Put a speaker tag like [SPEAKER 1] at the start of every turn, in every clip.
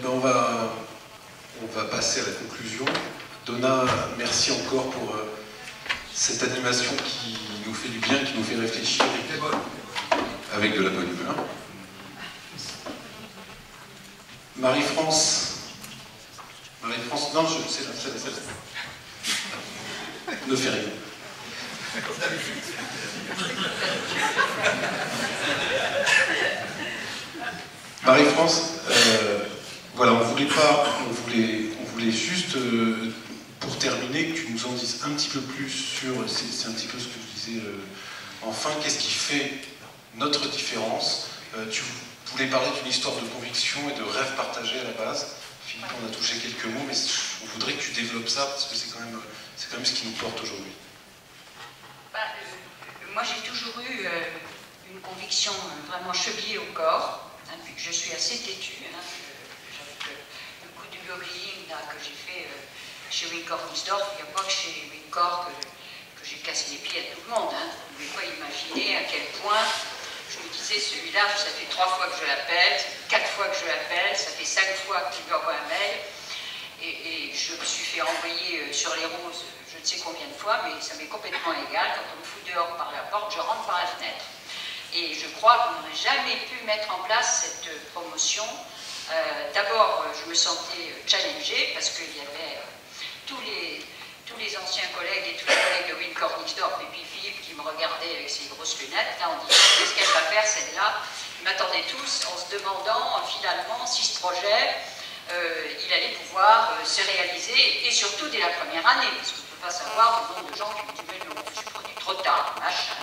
[SPEAKER 1] ben on va passer à la conclusion. Donna, merci encore pour cette animation qui nous fait du bien, qui nous fait réfléchir. Avec de la bonne humeur. Marie-France. Marie-France, non, c'est là. Ne fais rien. Marie-France, voilà, on voulait juste, pour terminer, que tu nous en dises un petit peu plus sur, c'est un petit peu ce que je disais, enfin, qu'est-ce qui fait notre différence. Tu voulais parler d'une histoire de conviction et de rêve partagé à la base. Philippe, on a touché quelques mots, mais on voudrait que tu développes ça, parce que c'est quand même ce qui nous porte aujourd'hui.
[SPEAKER 2] Moi, j'ai toujours eu une conviction vraiment chevillée au corps, hein, puis que je suis assez têtue, hein, avec le coup du lobbying que j'ai fait chez Wincourt Nisdorf. Il n'y a pas que chez Wincourt que j'ai cassé les pieds à tout le monde. Hein. Vous ne pouvez pas imaginer à quel point je me disais, celui-là, ça fait 3 fois que je l'appelle, 4 fois que je l'appelle, ça fait 5 fois que je lui envoie un mail. Et je me suis fait envoyer sur les roses je ne sais combien de fois, mais ça m'est complètement égal. Quand on me fout dehors par la porte, je rentre par la fenêtre. Et je crois qu'on n'aurait jamais pu mettre en place cette promotion. D'abord, je me sentais challengée parce qu'il y avait tous les anciens collègues et tous les collègues de Wincourt Nisdorf et puis Philippe qui me regardaient avec ses grosses lunettes, là, en disant qu'est-ce qu'elle va faire celle-là. Ils m'attendaient tous en se demandant finalement si ce projet il allait pouvoir se réaliser, et surtout dès la première année, parce qu'on ne peut pas savoir le nombre de gens qui me disent mais non, je suis produit trop tard, machin,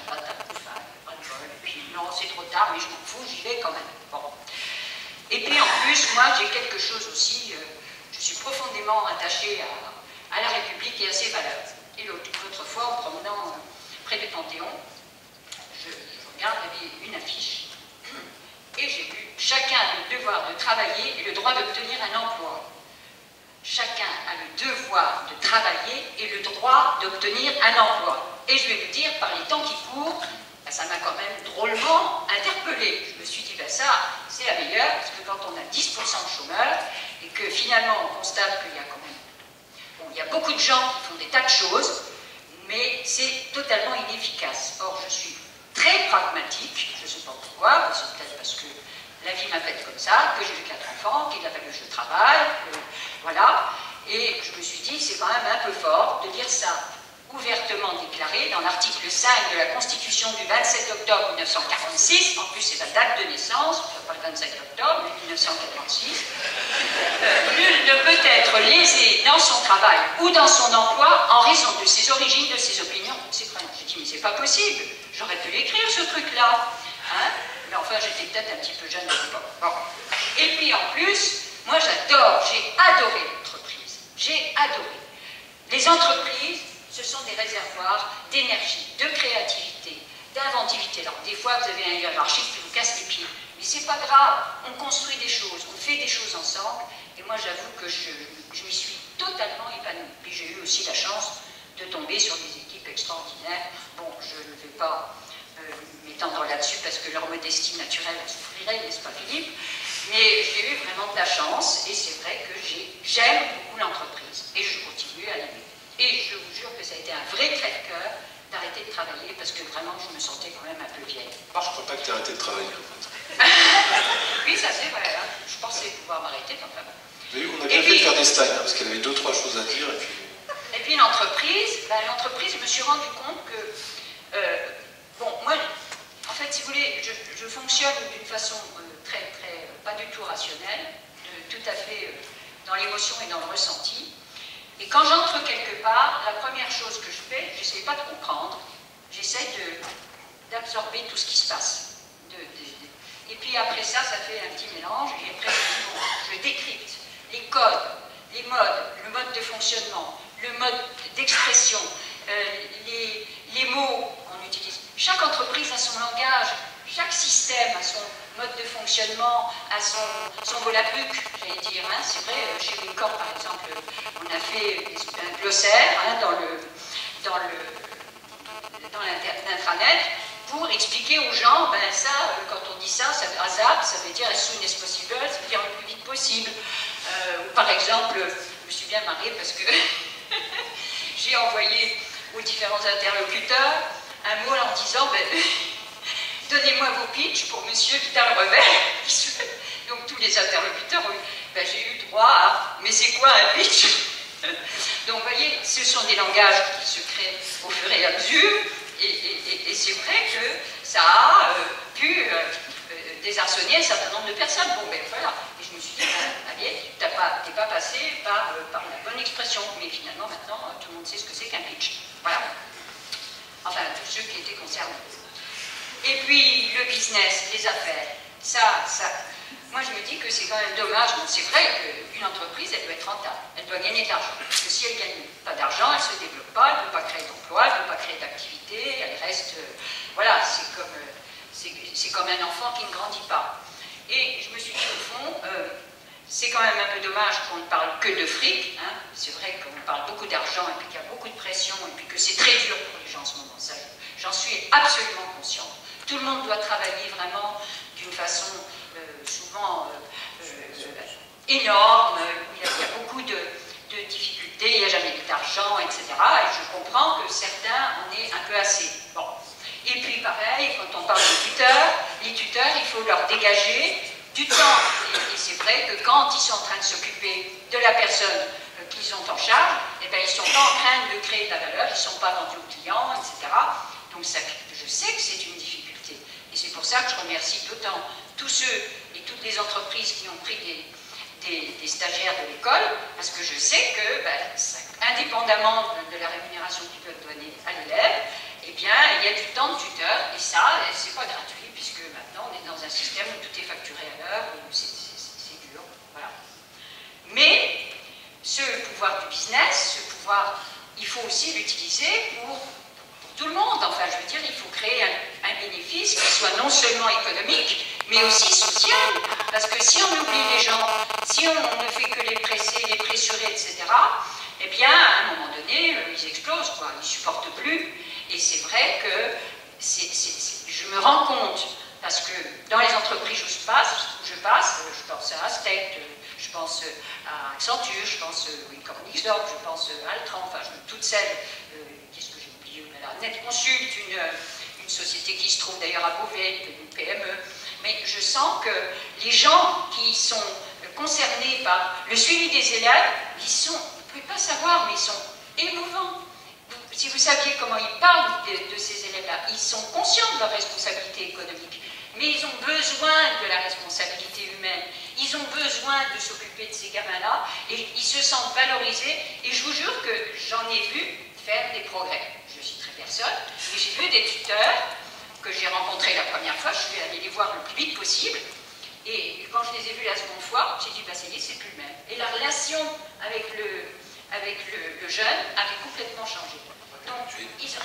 [SPEAKER 2] et puis non, c'est trop tard, mais je m'en fous, j'y vais quand même. Bon. Et puis en plus, moi j'ai quelque chose aussi, je suis profondément attachée à la République et à ses valeurs. Et l'autre fois, en promenant près du Panthéon, je regarde, il y avait une affiche, et j'ai lu « Chacun a le devoir de travailler et le droit d'obtenir un emploi ». Chacun a le devoir de travailler et le droit d'obtenir un emploi. Et je vais vous dire, par les temps qui courent, ça m'a quand même drôlement interpellée. Je me suis dit, ben ça, c'est la meilleure, parce que quand on a 10% de chômeurs, et que finalement on constate qu'il y a quand même... Bon, il y a beaucoup de gens qui font des tas de choses, mais c'est totalement inefficace. Or, je suis très pragmatique, je ne sais pas pourquoi, c'est peut-être parce que la vie m'a faite comme ça, que j'ai eu 4 enfants, qu'il a fallu que je travaille, voilà. Et je me suis dit, c'est quand même un peu fort de dire ça ouvertement déclaré dans l'article 5 de la Constitution du 27 octobre 1946, en plus c'est la date de naissance, pas le 25 octobre, mais 1946. Nul ne peut être lésé dans son travail ou dans son emploi en raison de ses origines, de ses opinions, de ses croyances. J'ai dit, mais c'est pas possible, j'aurais pu l'écrire ce truc-là. Hein, mais enfin, j'étais peut-être un petit peu jeune à l'époque. Bon. Et puis en plus, moi j'adore, j'ai adoré l'entreprise. J'ai adoré. Les entreprises, ce sont des réservoirs d'énergie, de créativité, d'inventivité. Alors des fois, vous avez un hiérarchiste qui vous casse les pieds. Mais c'est pas grave, on construit des choses, on fait des choses ensemble. Et moi j'avoue que je m'y suis totalement épanouie. Puis j'ai eu aussi la chance de tomber sur des équipes extraordinaires. Bon, je ne vais pas m'étendre là-dessus parce que leur modestie naturelle en souffrirait, n'est-ce pas Philippe? Mais j'ai eu vraiment de la chance et c'est vrai que j'aime beaucoup l'entreprise et je continue à l'aimer. Et je vous jure que ça a été un vrai crève-cœur d'arrêter de travailler parce que vraiment je me sentais quand même un peu vieille.
[SPEAKER 1] Bon. Je ne crois pas que tu aies arrêté de travailler en fait.
[SPEAKER 2] Oui, ça c'est vrai, hein. Je pensais pouvoir m'arrêter quand même.
[SPEAKER 1] Mais on a bien fait de faire des slides hein, parce qu'elle avait 2-3 choses à dire.
[SPEAKER 2] Et puis l'entreprise, je me suis rendu compte que, bon, moi, en fait, si vous voulez, je fonctionne d'une façon pas du tout rationnelle, tout à fait dans l'émotion et dans le ressenti. Et quand j'entre quelque part, la première chose que je fais, je n'essaie pas de comprendre, j'essaie d'absorber tout ce qui se passe. Et puis après ça, ça fait un petit mélange, et après je décrypte les codes, les modes, le mode de fonctionnement, le mode d'expression, les mots qu'on utilise. Chaque entreprise a son langage, chaque système a son mode de fonctionnement, a son volapük, j'allais dire. Hein. C'est vrai, chez Wincourt, par exemple, on a fait un glossaire hein, dans l'intranet pour expliquer aux gens, ben ça, quand on dit ça, ASAP, ça veut dire as soon as possible, ça veut dire le plus vite possible. Par exemple, je me suis bien marrée parce que j'ai envoyé aux différents interlocuteurs un mot en disant, ben, donnez-moi vos pitchs pour monsieur Vidal-Rebert. Donc tous les interlocuteurs ont eu, ben, j'ai eu droit à, mais c'est quoi un pitch? Donc vous voyez, ce sont des langages qui se créent au fur et à mesure, et c'est vrai que ça a pu désarçonner un certain nombre de personnes. Bon ben voilà, et je me suis dit, ben, allez, t'es pas passé par la bonne expression, mais finalement maintenant tout le monde sait ce que c'est qu'un pitch. Voilà. Enfin, tous ceux qui étaient concernés. Et puis le business, les affaires, moi je me dis que c'est quand même dommage. Bon, c'est vrai qu'une entreprise, elle doit être rentable, elle doit gagner de l'argent. Parce que si elle ne gagne pas d'argent, elle ne se développe pas, elle ne peut pas créer d'emploi, elle ne peut pas créer d'activité, elle reste... voilà, c'est comme un enfant qui ne grandit pas. Et je me suis dit au fond, c'est quand même un peu dommage qu'on ne parle que de fric. Hein. C'est vrai qu'on parle beaucoup d'argent et puis qu'il y a beaucoup de pression et puis que c'est très dur pour les gens en ce moment. J'en suis absolument consciente. Tout le monde doit travailler vraiment d'une façon souvent énorme, il y a beaucoup de difficultés, il n'y a jamais d'argent, etc. Et je comprends que certains en aient un peu assez. Bon. Et puis pareil, quand on parle de tuteurs, les tuteurs, il faut leur dégager du temps. Et c'est vrai que quand ils sont en train de s'occuper de la personne qu'ils ont en charge, eh bien, ils ne sont pas en train de créer de la valeur, ils ne sont pas vendus aux clients, etc. Donc ça, je sais que c'est une difficulté. Et c'est pour ça que je remercie d'autant tous ceux et toutes les entreprises qui ont pris des stagiaires de l'école, parce que je sais que, ben, indépendamment de la rémunération qu'ils peuvent donner à l'élève, eh bien, il y a du temps de tuteur, et ça, c'est pas gratuit, puisque maintenant, on est dans un système où tout est facturé à l'heure, où c'est dur, voilà. Mais, ce pouvoir du business, ce pouvoir, il faut aussi l'utiliser pour tout le monde. Enfin, je veux dire, il faut créer un bénéfice qui soit non seulement économique, mais aussi social. Parce que si on oublie les gens, si on ne fait que les presser, les pressurer, etc., eh bien, à un moment donné, ils explosent, quoi. Ils ne supportent plus. Et c'est vrai que je me rends compte, parce que dans les entreprises où je passe, je pense à Aztec, je pense à Accenture, je pense à Wincor-Nixdorf, je pense à Altran, enfin, toutes celles, qu'est-ce que j'ai oublié, NetConsult, une société qui se trouve d'ailleurs à Beauvais, une PME. Mais je sens que les gens qui sont concernés par le suivi des élèves, vous ne pouvez pas savoir, mais ils sont émouvants. Si vous saviez comment ils parlent de ces élèves-là, ils sont conscients de leur responsabilité économique, mais ils ont besoin de la responsabilité humaine. Ils ont besoin de s'occuper de ces gamins-là, et ils se sentent valorisés, et je vous jure que j'en ai vu faire des progrès. Je citerai personne, mais j'ai vu des tuteurs que j'ai rencontrés la première fois, je suis allée les voir le plus vite possible, et quand je les ai vus la seconde fois, j'ai dit, bah ça y est, c'est plus le même. Et la relation avec le jeune avait complètement changé. Donc, ils ont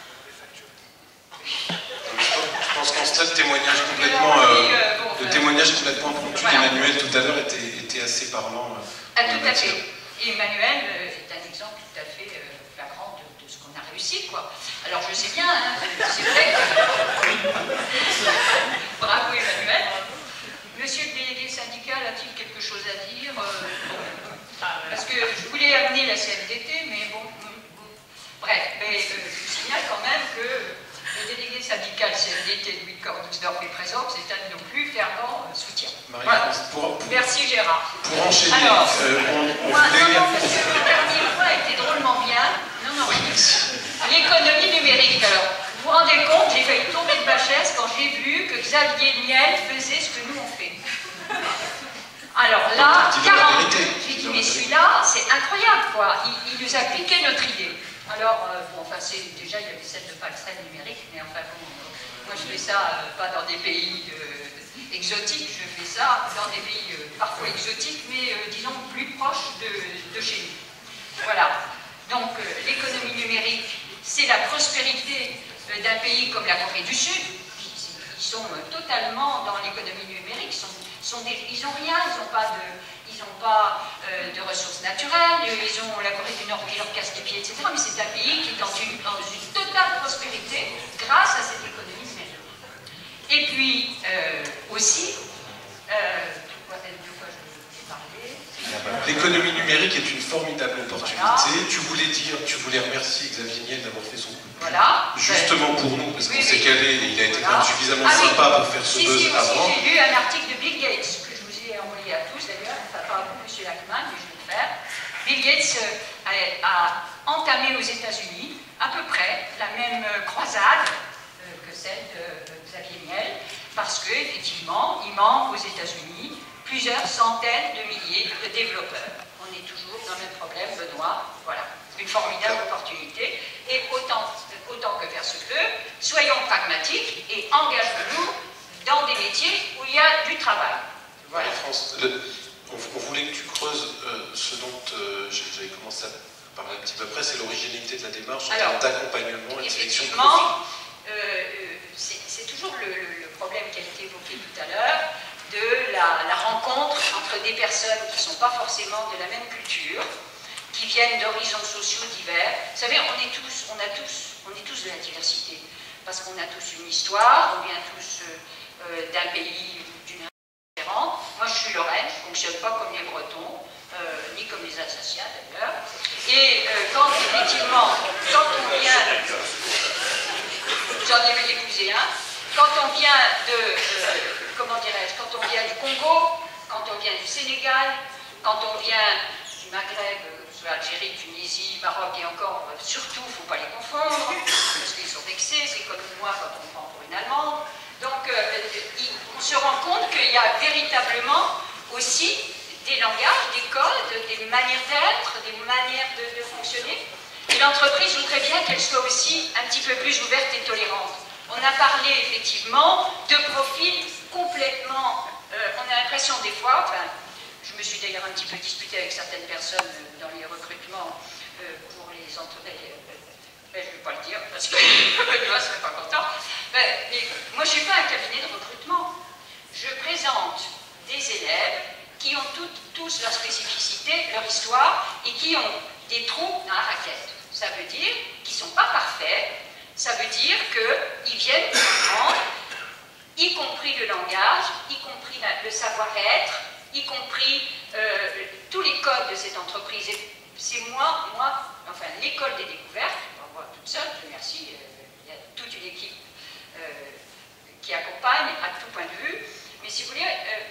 [SPEAKER 1] Je pense qu'en stade, le témoignage complètement impromptu d'Emmanuel tout à l'heure était assez parlant.
[SPEAKER 2] Tout à fait. Et Emmanuel est un exemple tout à fait flagrant de ce qu'on a réussi, quoi. Alors je sais bien, hein, c'est vrai que... Bravo Emmanuel. Monsieur le délégué syndical a-t-il quelque chose à dire? Parce que je voulais amener la CFDT, mais bon... Bref, mais je vous signale quand même que le délégué syndical CFDT de Wincor-Nixdorf est présent, c'est un de nos plus fervents soutiens. Voilà. Merci Gérard.
[SPEAKER 1] Pour enchaîner,
[SPEAKER 2] alors, parce que le dernier point était drôlement bien. Non, l'économie numérique. Alors, vous vous rendez compte, j'ai failli tomber de ma chaise quand j'ai vu que Xavier Niel faisait ce que nous on fait. Alors là, 40, j'ai dit, mais celui-là, c'est incroyable, quoi. Il nous a piqué notre idée. Alors, bon, enfin, déjà, il y avait celle de Palestine numérique, mais enfin, bon, moi, je fais ça pas dans des pays exotiques, je fais ça dans des pays parfois exotiques, mais disons plus proches de chez nous. Voilà. Donc, l'économie numérique, c'est la prospérité d'un pays comme la Corée du Sud. Ils sont totalement dans l'économie numérique. Ils n'ont rien, ils n'ont pas de ressources naturelles, ils ont la Corée du Nord qui leur casse les pieds, etc. Mais c'est un pays qui est dans une totale prospérité grâce à cette économie numérique. puis aussi, de quoi je vais parler?
[SPEAKER 1] L'économie numérique est une formidable opportunité. Voilà. Tu voulais remercier Xavier Niel d'avoir fait son coup.
[SPEAKER 2] Voilà.
[SPEAKER 1] Justement pour nous, parce qu'on sait qu'elle il a été quand même suffisamment sympa pour faire ce buzz avant.
[SPEAKER 2] J'ai lu un article de Bill Gates, que je vous ai envoyé à tous d'ailleurs, enfin pas à vous, M. Lachman, mais je vais le faire. Bill Gates a entamé aux États-Unis à peu près la même croisade que celle de Xavier Niel, parce qu'effectivement, il manque aux États-Unis plusieurs centaines de milliers de développeurs. On est toujours dans le même problème, Benoît. Voilà, une formidable opportunité. Et autant que faire se peut, soyons pragmatiques et engageons-nous dans des métiers où il y a du travail.
[SPEAKER 1] Voilà. France, on voulait que tu creuses ce dont j'avais commencé à parler un petit peu après, c'est l'originalité de la démarche en termes d'accompagnement et de sélection de profil.
[SPEAKER 2] C'est toujours le problème qui a été évoqué tout à l'heure, de la rencontre entre des personnes qui ne sont pas forcément de la même culture, qui viennent d'horizons sociaux divers. Vous savez, on est tous de la diversité, parce qu'on a tous une histoire, on vient tous d'un pays ou d'une région différente. Moi, je suis Lorraine, je ne fonctionne pas comme les Bretons, ni comme les Alsaciens d'ailleurs. Et quand effectivement, quand on vient, j'en ai épousé un, quand on vient de, comment dirais-je, quand on vient du Congo, quand on vient du Sénégal, quand on vient du Maghreb, soit Algérie, Tunisie, Maroc et encore, surtout, il ne faut pas les confondre, parce qu'ils sont vexés, c'est comme moi quand on me prend pour une Allemande. Donc, on se rend compte qu'il y a véritablement aussi des langages, des codes, des manières d'être, des manières de fonctionner. Et l'entreprise voudrait bien qu'elle soit aussi un petit peu plus ouverte et tolérante. On a parlé effectivement de profils complètement... on a l'impression des fois, enfin, je me suis d'ailleurs un petit peu disputée avec certaines personnes dans les recrutements pour les entreprises. Je ne vais pas le dire parce que Benoît ne serait pas content. Mais moi, je ne suis pas un cabinet de recrutement. Je présente des élèves qui ont tous leur spécificité, leur histoire, et qui ont des trous dans la raquette. Ça veut dire qu'ils ne sont pas parfaits, ça veut dire qu'ils viennent apprendre, y compris le langage, y compris le savoir-être, y compris tous les codes de cette entreprise. C'est moi, enfin l'école des découvertes, moi toute seule, je remercie, il y a toute une équipe qui accompagne à tout point de vue, mais si vous voulez,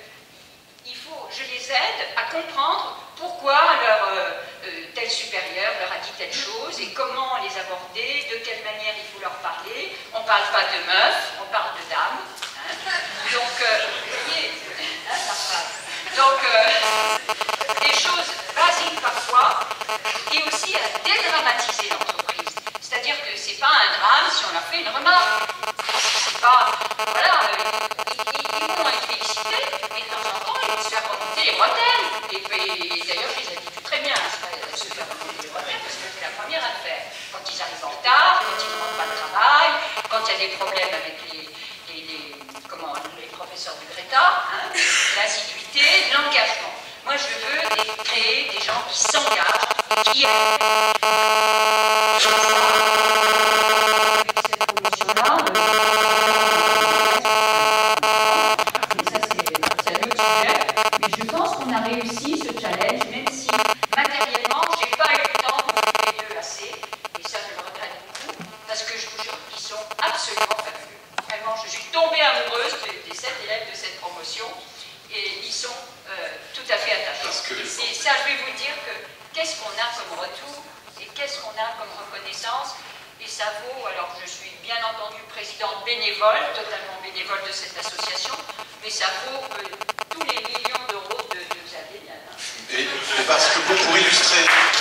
[SPEAKER 2] je les aide à comprendre pourquoi leur tel supérieur leur a dit telle chose et comment les aborder, de quelle manière il faut leur parler. On ne parle pas de meufs, on parle de dames. Hein. Donc, vous voyez, la phrase. Donc, des choses basiques parfois, et aussi à dédramatiser l'entreprise. C'est-à-dire que ce n'est pas un drame si on leur fait une remarque. C'est pas, voilà, ils vont être félicités, mais de temps en temps, ils vont se faire remonter les bretelles. Et d'ailleurs, je les habitue très bien à se faire remonter les bretelles, parce que c'est la première à le faire. Quand ils arrivent en retard, quand ils ne rentrent pas de travail, quand il y a des problèmes avec les professeurs de Greta, hein, l'assiduité, l'engagement. Moi, je veux créer des gens qui s'engagent, qui aiment. Cette promotion-là, c'est un autre sujet, mais je pense qu'on a réussi ce challenge, même si matériellement, je n'ai pas eu le temps de faire les deux assez, et ça, je le regrette beaucoup, parce que je vous jure qu'ils sont absolument fabuleux. Vraiment, je suis tombée amoureuse des 7 élèves de cette promotion, et ils sont tout à fait attachants. Et ça, je vais vous dire que qu'est-ce qu'on a comme retour, et qu'est-ce qu'on a comme reconnaissance, et ça vaut, alors je suis bien entendu présidente bénévole, totalement bénévole de cette association, mais ça vaut tous les millions d'euros de Xavier Niel.
[SPEAKER 1] Et parce que pour illustrer...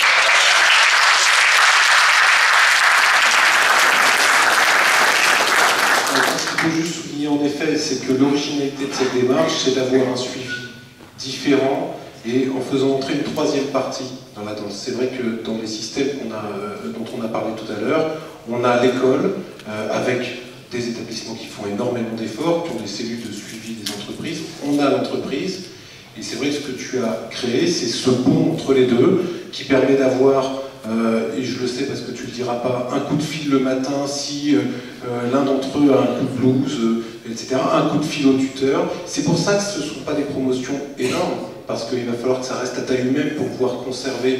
[SPEAKER 1] Ce qu'il faut juste souligner en effet, c'est que l'originalité de cette démarche, c'est d'avoir un suivi différent et en faisant entrer une troisième partie dans la danse. C'est vrai que dans les systèmes dont on a parlé tout à l'heure, on a l'école avec des établissements qui font énormément d'efforts, qui ont des cellules de suivi des entreprises. On a l'entreprise et c'est vrai que ce que tu as créé, c'est ce pont entre les deux qui permet d'avoir et je le sais parce que tu le diras pas, un coup de fil le matin si l'un d'entre eux a un coup de blues, etc. Un coup de fil au tuteur. C'est pour ça que ce ne sont pas des promotions énormes, parce qu'il va falloir que ça reste à taille humaine pour pouvoir conserver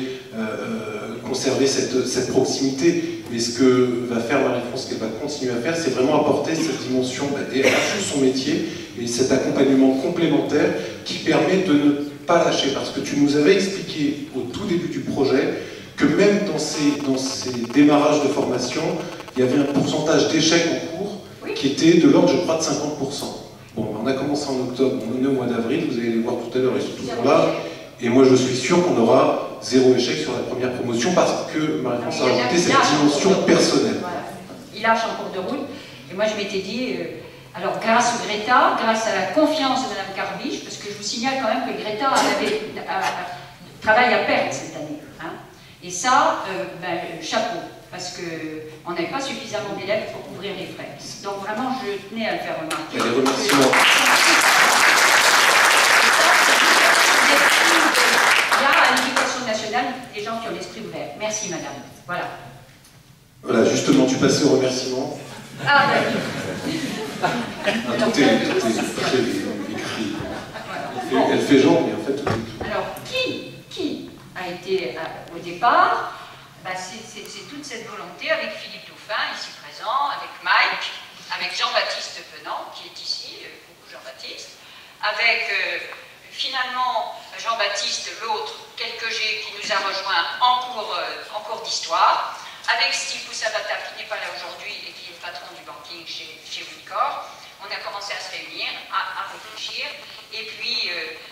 [SPEAKER 1] cette proximité. Mais ce que va faire Marie-France, qu'elle va continuer à faire, c'est vraiment apporter cette dimension DRH de son métier et cet accompagnement complémentaire qui permet de ne pas lâcher. Parce que tu nous avais expliqué au tout début du projet que même dans ces démarrages de formation, il y avait un pourcentage d'échecs en cours qui était de l'ordre, je crois, de 50%. Bon, on a commencé en octobre, on est au mois d'avril, vous allez les voir tout à l'heure, ils sont toujours là. Et moi, je suis sûr qu'on aura 0 échec sur la première promotion parce que Marie-France a ajouté cette dimension personnelle.
[SPEAKER 2] Voilà. Il lâche en cours de route. Et moi, je m'étais dit, alors grâce au Greta, grâce à la confiance de Mme Carbiche, parce que je vous signale quand même que Greta travaille à perte cette année. Hein. Et ça, chapeau, parce qu'on n'avait pas suffisamment d'élèves pour couvrir les frais. Donc vraiment, je tenais à le faire remarquer.
[SPEAKER 1] Il y a des remerciements.
[SPEAKER 2] Là, à l'éducation nationale, des gens qui ont l'esprit ouvert. Merci, madame. Voilà.
[SPEAKER 1] Voilà, justement, tu passais au remerciement.
[SPEAKER 2] Ah, ben oui.
[SPEAKER 1] Tout est très écrit. Voilà. Elle fait genre, mais en fait, tout est...
[SPEAKER 2] Alors, qui a été au départ? C'est toute cette volonté avec Philippe Dauphin, ici présent, avec Mike, avec Jean-Baptiste Penant, qui est ici, coucou Jean-Baptiste, avec finalement Jean-Baptiste, l'autre, quelques G, qui nous a rejoint en cours d'histoire, avec Steve Poussabata, qui n'est pas là aujourd'hui et qui est le patron du banking chez Windcore. On a commencé à se réunir, à réfléchir, et puis,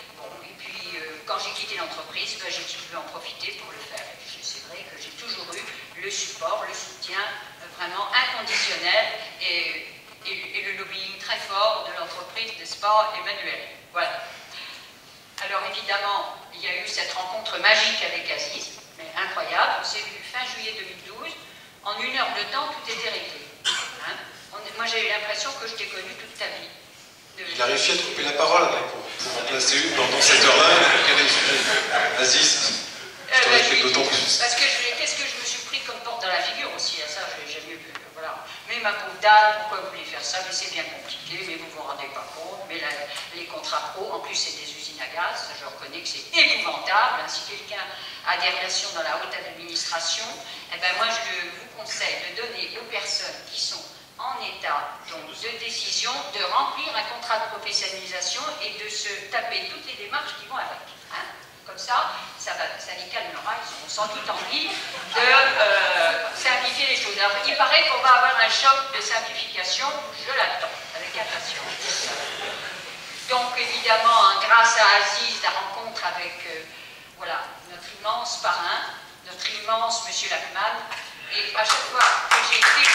[SPEAKER 2] quand j'ai quitté l'entreprise, j'ai pu en profiter pour le faire. C'est vrai que j'ai toujours eu le support, le soutien vraiment inconditionnel et le lobbying très fort de l'entreprise, n'est-ce pas, Emmanuel? Voilà. Alors évidemment, il y a eu cette rencontre magique avec Aziz, mais incroyable. On s'est vu fin juillet 2012. En 1 heure de temps, tout était réglé. Hein? Moi, j'ai eu l'impression que je t'ai connu toute ta vie.
[SPEAKER 1] Il a réussi à te couper la parole pour remplacer une pendant cette heure-là. Quel est le sujet? Aziz, je te respecte d'autant plus.
[SPEAKER 2] Parce que qu'est-ce que je me suis pris comme porte dans la figure aussi, à ça, j'ai jamais vu. Voilà. Mais ma pauvre dame, pourquoi vous voulez faire ça? Mais c'est bien compliqué, mais vous ne vous rendez pas compte. Mais les contrats pro, en plus, c'est des usines à gaz, je reconnais que c'est épouvantable. Si quelqu'un a des relations dans la haute administration, eh ben moi, je vous conseille de donner aux personnes qui sont en état donc, de décision de remplir un contrat de professionnalisation et de se taper toutes les démarches qui vont avec. Hein. Comme ça les calmera, ils auront sans doute envie de simplifier les choses. Alors, il paraît qu'on va avoir un choc de simplification, je l'attends, avec impatience. Donc, évidemment, grâce à Aziz, la rencontre avec voilà, notre immense parrain, notre immense Monsieur Lachman, et à chaque fois que j'ai été...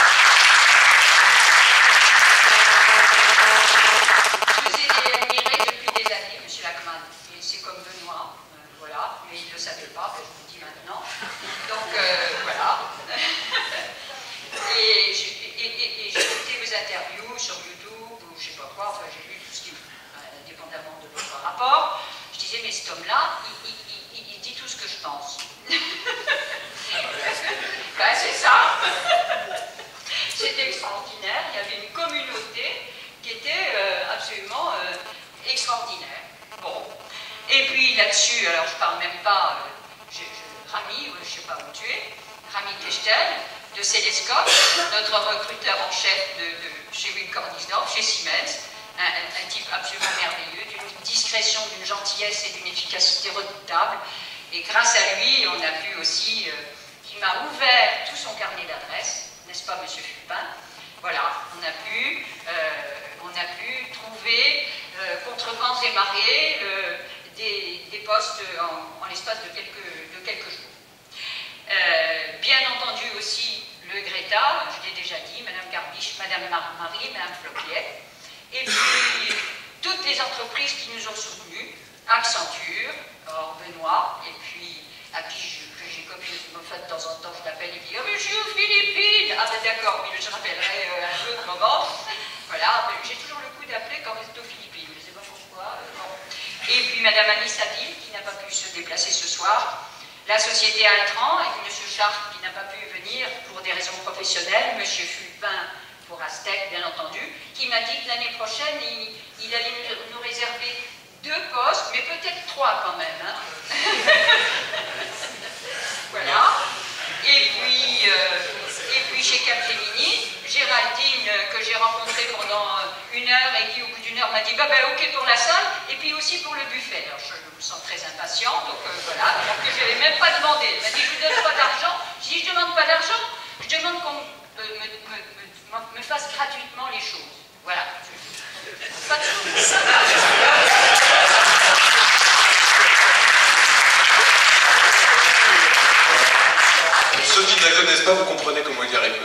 [SPEAKER 2] Je vous ai admiré depuis des années, Monsieur Lachman, et c'est comme Benoît, voilà, mais il ne le savait pas, je vous le dis maintenant. Donc, voilà. Et j'ai écouté vos interviews sur YouTube, ou je ne sais pas quoi, enfin j'ai lu tout ce qui, indépendamment de votre rapport. Je disais, mais cet homme-là, il dit tout ce que je pense. Ben, c'est ça. C'était extraordinaire. Il y avait une communauté qui était absolument extraordinaire. Bon. Et puis là-dessus, alors je ne parle même pas, Rami, je ne sais pas où tu es, Rami Techtel, de Célescope, notre recruteur en chef chez Windcore, chez Siemens, un type absolument merveilleux, d'une discrétion, d'une gentillesse et d'une efficacité redoutable. Et grâce à lui, on a pu aussi, qui m'a ouvert tout son carnet d'adresses, n'est-ce pas, Monsieur Fulpin? Voilà, on a pu trouver, contre vents et marées, des postes en l'espace de quelques jours. Bien entendu aussi le Greta, je l'ai déjà dit, Madame Carbiche, Madame Marie, Madame Floquier, et puis toutes les entreprises qui nous ont soutenus, Accenture, or Benoît, et puis à qui j'ai comme de temps en temps je l'appelle et dit « Oh mais je suis aux Philippines !» Ah ben d'accord, mais je rappellerai un autre moment. Voilà, j'ai toujours le coup d'appeler quand vous êtes aux Philippines, je ne sais pas pourquoi. Bon. Et puis Madame Annie Sadil, qui n'a pas pu se déplacer ce soir, la société Altran, avec M. Chartres qui n'a pas pu venir pour des raisons professionnelles, M. Fulpin pour Aztec, bien entendu, qui m'a dit que l'année prochaine, il allait nous réserver 2 postes, mais peut-être 3 quand même. Hein. Voilà. Et puis chez Capgemini, Géraldine, que j'ai rencontrée pendant 1 heure et qui au bout d'1 heure m'a dit bah, ok pour la salle et puis aussi pour le buffet. Alors je me sens très impatiente, donc voilà, alors que je n'avais même pas demandé. Elle m'a dit je ne vous donne pas d'argent. Je dis je ne demande pas d'argent, je demande qu'on me fasse gratuitement les choses. Voilà. Pas de choses.
[SPEAKER 1] Ceux qui ne la connaissent pas, vous comprenez comment il y arrive.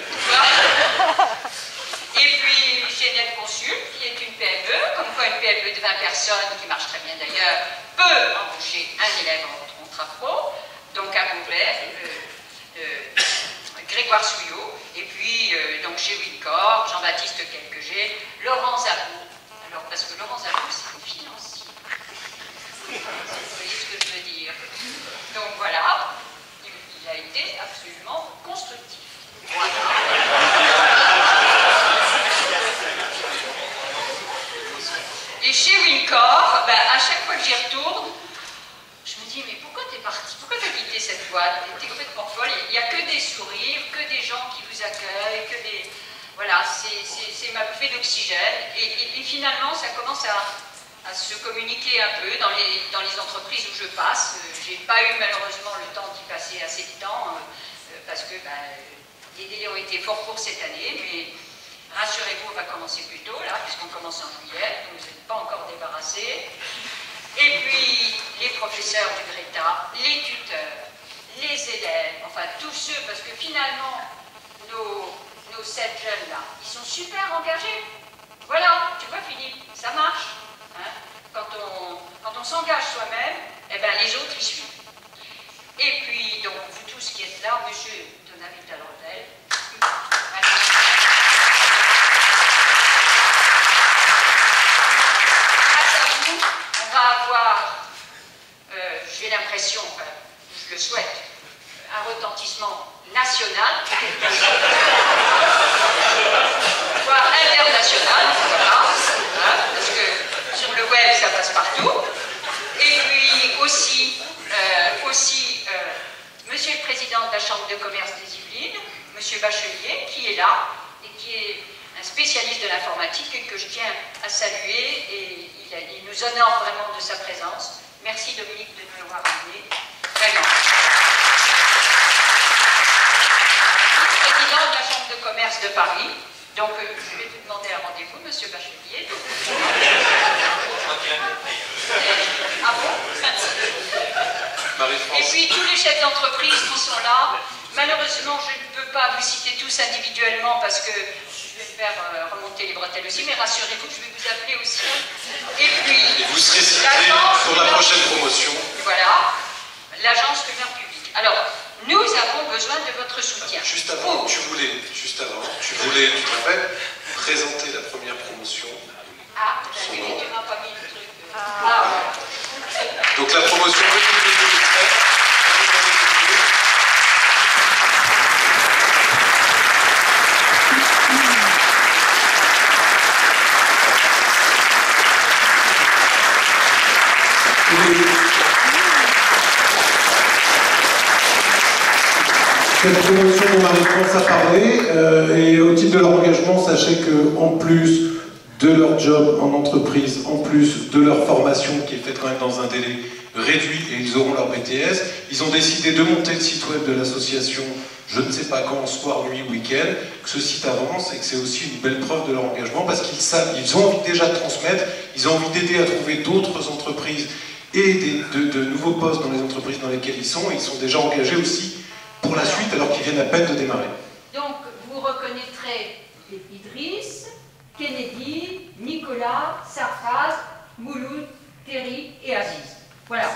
[SPEAKER 2] Et puis chez NetConsult, qui est une PME, comme quoi une PME de 20 personnes, qui marche très bien d'ailleurs, peut embaucher un élève en contrat pro, donc à Beauvais, Grégoire Souillot, et puis donc chez Wicor, Jean-Baptiste Quelqueget, Laurent Zabou. Alors parce que Laurent Zabou, c'est le financier. Vous voyez ce que je veux dire. Donc voilà. Il a été absolument constructif. Voilà. Et chez Wicor, ben, à chaque fois que j'y retourne, je me dis, mais pourquoi t'es parti? Pourquoi t'as quitté cette boîte? T'es complètement folle. Il n'y a que des sourires, que des gens qui vous accueillent, que des... Voilà, c'est ma bouffée d'oxygène. Et finalement, ça commence à se communiquer un peu dans les entreprises où je passe. J'ai pas eu malheureusement le temps d'y passer assez de temps parce que les délais ont été fort courts cette année, mais rassurez-vous, on va commencer plus tôt là, puisqu'on commence en juillet, donc vous n'êtes pas encore débarrassés. Et puis les professeurs du Greta, les tuteurs, les élèves, enfin tous ceux, parce que finalement nos 7 jeunes là, ils sont super engagés. Voilà, tu vois Philippe, ça marche. Hein, quand on s'engage soi-même, eh ben, les autres y suivent. Et puis, donc, vous tous qui êtes là, monsieur Donaville Talordel, grâce à vous, on va avoir, j'ai l'impression, enfin, je le souhaite, un retentissement national, voire international, voilà, parce que sur le web, ça passe partout. Et puis aussi, Monsieur le Président de la Chambre de commerce des Yvelines, Monsieur Bachelier, qui est là, et qui est un spécialiste de l'informatique et que je tiens à saluer, et il nous honore vraiment de sa présence. Merci Dominique de nous l'avoir amené, vraiment. Président de la Chambre de commerce de Paris. Donc, je vais vous demander un rendez-vous, Monsieur Bachelier. Ah bon? Et puis, tous les chefs d'entreprise qui sont là, malheureusement, je ne peux pas vous citer tous individuellement parce que je vais faire remonter les bretelles aussi, mais rassurez-vous, je vais vous appeler aussi. Et puis,
[SPEAKER 1] vous serez cité pour la prochaine promotion.
[SPEAKER 2] Voilà, l'agence rumeur publique. Alors, nous avons besoin de votre soutien.
[SPEAKER 1] Juste avant, tu voulais, tu te rappelles, présenter la première promotion.
[SPEAKER 2] Ah, tu m'as pas mis le truc. Ah, ouais.
[SPEAKER 1] Donc la promotion
[SPEAKER 3] Cette promotion dont Marie-France a parlé, et au titre de leur engagement, sachez qu'en plus de leur job en entreprise, en plus de leur formation qui est faite quand même dans un délai réduit et ils auront leur BTS, ils ont décidé de monter le site web de l'association, je ne sais pas quand, soir, nuit, week-end, que ce site avance et que c'est aussi une belle preuve de leur engagement parce qu'ils savent, ils ont envie déjà de transmettre, ils ont envie d'aider à trouver d'autres entreprises et de nouveaux postes dans les entreprises dans lesquelles ils sont déjà engagés aussi pour la suite alors qu'ils viennent à peine de démarrer.
[SPEAKER 2] Donc vous reconnaîtrez Idriss, Kennedy, Nicolas, Sarfraz, Mouloud, Terry et Aziz. Voilà.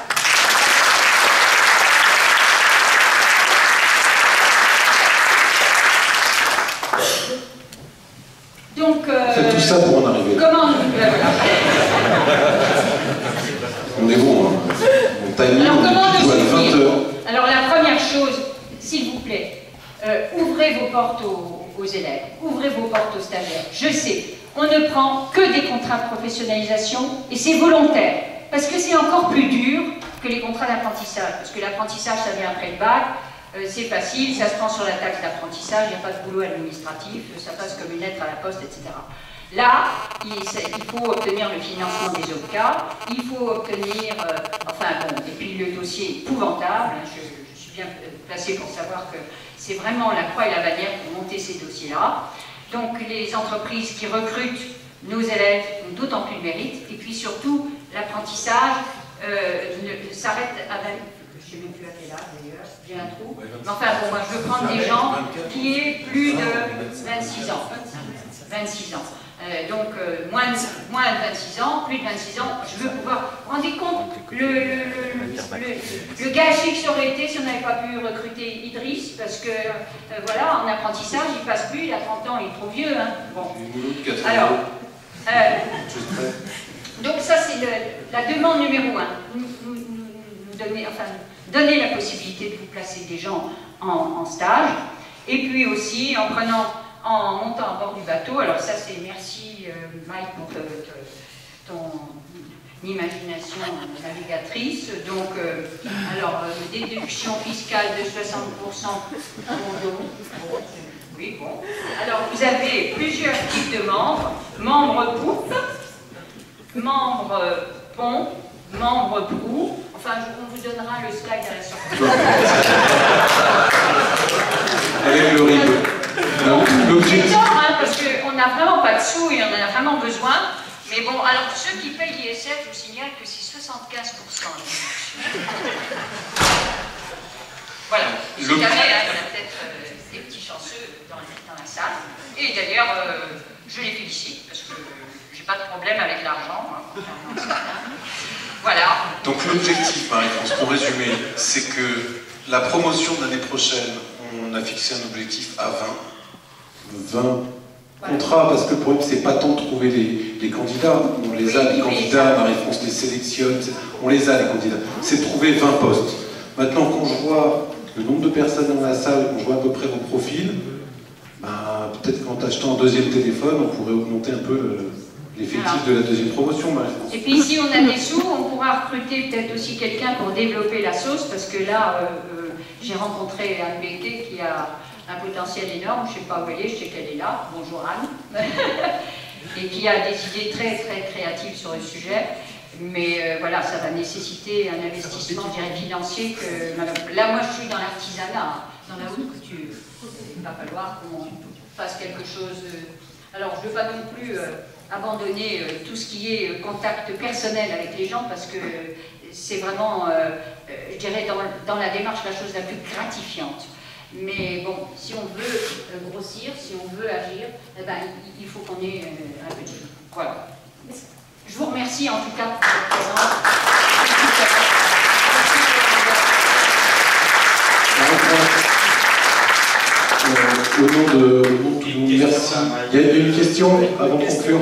[SPEAKER 2] Donc,
[SPEAKER 3] c'est tout ça pour en arriver.
[SPEAKER 2] Comment voilà.
[SPEAKER 3] On est bon, hein. On timing,
[SPEAKER 2] alors comment nous
[SPEAKER 3] à 20h.
[SPEAKER 2] Alors la première chose, s'il vous plaît, ouvrez vos portes aux élèves, ouvrez vos portes aux stagiaires. Je sais, on ne prend que des contrats de professionnalisation et c'est volontaire, parce que c'est encore plus dur que les contrats d'apprentissage, parce que l'apprentissage, ça vient après le bac, c'est facile, ça se prend sur la taxe d'apprentissage, il n'y a pas de boulot administratif, ça passe comme une lettre à la poste, etc. Là, il faut obtenir le financement des OPCA, il faut obtenir, enfin bon, et puis le dossier est épouvantable, hein, je suis bien placée pour savoir que c'est vraiment la croix et la bannière pour monter ces dossiers-là. Donc les entreprises qui recrutent nos élèves ont d'autant plus de mérite, et puis surtout, l'apprentissage s'arrête à... Je ne sais même plus à quel âge d'ailleurs, j'ai un trou. Mais enfin bon, moi je veux prendre des gens qui aient plus de 26 ans. 26 ans. Donc moins de 26 ans, plus de 26 ans, je veux pouvoir... Vous vous rendez compte, le gâchis que ça aurait été si on n'avait pas pu recruter Idriss, parce que voilà, en apprentissage, il passe plus, il a 30 ans, il est trop vieux. Hein. Bon. Alors, donc ça c'est la demande numéro 1. Donner la possibilité de vous placer des gens en stage, et puis aussi en montant à bord du bateau. Alors ça c'est merci Mike pour ton imagination navigatrice. Donc alors déduction fiscale de 60% oui, bon. Alors vous avez plusieurs types de membres: membres poupe, membres pont, membres proue. Enfin, on vous donnera le slide à la sortie.
[SPEAKER 3] Avec le rideau.
[SPEAKER 2] C'est tort, hein, parce qu'on n'a vraiment pas de sous et on en a vraiment besoin. Mais bon, alors ceux qui payent l'ISF, je vous signale que c'est 75%. Voilà. Si jamais, hein, il y en a peut-être des petits chanceux dans la salle. Et d'ailleurs, je les félicite, parce que j'ai pas de problème avec l'argent. Hein, voilà.
[SPEAKER 3] Donc l'objectif, Marie-France, pour résumer, c'est que la promotion de l'année prochaine, on a fixé un objectif à 20 contrats, parce que le problème, c'est pas tant de trouver les candidats. On les a, les candidats, Marie-France les sélectionne, on les a, les candidats. C'est de trouver 20 postes. Maintenant, quand je vois le nombre de personnes dans la salle, quand je vois à peu près vos profils, ben, peut-être qu'en t'achetant un deuxième téléphone, on pourrait augmenter un peu l'effectif de la deuxième promotion, Marie-France.
[SPEAKER 2] Et puis si on a des sous, on pourra recruter peut-être aussi quelqu'un pour développer la sauce, parce que là, j'ai rencontré Anne Becquet qui a un potentiel énorme, je ne sais pas où elle est, je sais qu'elle est là, bonjour Anne, et qui a des idées très très créatives sur le sujet, mais voilà, ça va nécessiter un investissement, je dirais, financier que, madame... Là, moi, je suis dans l'artisanat, dans la haute couture, il va falloir qu'on fasse quelque chose... Alors, je ne veux pas non plus abandonner tout ce qui est contact personnel avec les gens, parce que c'est vraiment, je dirais, dans la démarche, la chose la plus gratifiante. Mais bon, si on veut grossir, si on veut agir, eh ben, il faut qu'on ait un peu de choses. Voilà. Je vous remercie en tout cas pour votre présence.
[SPEAKER 3] Au nom de tout le monde, merci. Il y a une question avant de conclure.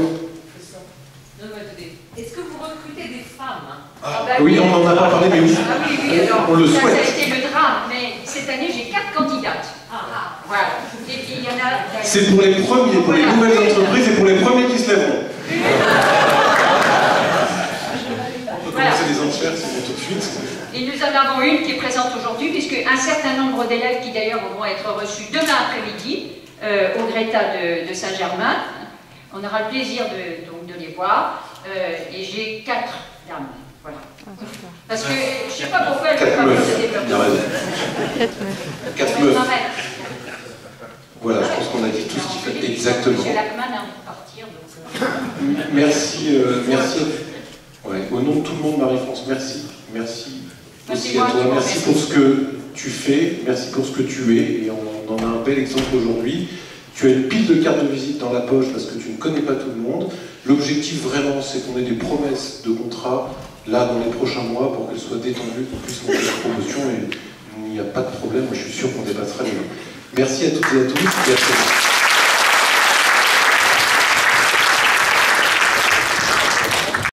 [SPEAKER 4] Est-ce que vous recrutez des femmes?
[SPEAKER 3] Oui, on n'en a pas parlé, mais oui.
[SPEAKER 2] Ah oui, oui, alors,
[SPEAKER 3] on le
[SPEAKER 2] ça,
[SPEAKER 3] souhaite.
[SPEAKER 2] ça a été le drame, mais cette année j'ai 4 candidates. Voilà. Et puis il y en a...
[SPEAKER 3] C'est pour les premiers, pour les nouvelles entreprises et pour les premiers qui se lèveront. On peut commencer les enchères, c'est bon tout de suite.
[SPEAKER 2] Et nous en avons une qui est présente aujourd'hui, puisque un certain nombre d'élèves qui d'ailleurs vont être reçus demain après-midi au Greta de Saint-Germain. On aura le plaisir de les voir. Et j'ai 4 dames. Voilà. Parce que je ne sais pas pourquoi elles ne peuvent pas se développer.
[SPEAKER 3] 4 meufs. Voilà, je pense qu'on a dit tout ce qu'il fallait. Exactement.
[SPEAKER 2] Monsieur Lachman a envie de partir. Donc,
[SPEAKER 3] merci. Merci. Ouais, au nom de tout le monde, Marie-France, merci. Merci aussi à toi. Merci pour ce que tu fais. Merci pour ce que tu es. Et on en a un bel exemple aujourd'hui. Tu as une pile de cartes de visite dans la poche parce que tu ne connais pas tout le monde. L'objectif vraiment, c'est qu'on ait des promesses de contrat là dans les prochains mois pour qu'elles soient détendues, qu'on puisse monter la promotion et il n'y a pas de problème. Moi, je suis sûr qu'on dépassera les mains. Merci à toutes et à tous. Et à très vite.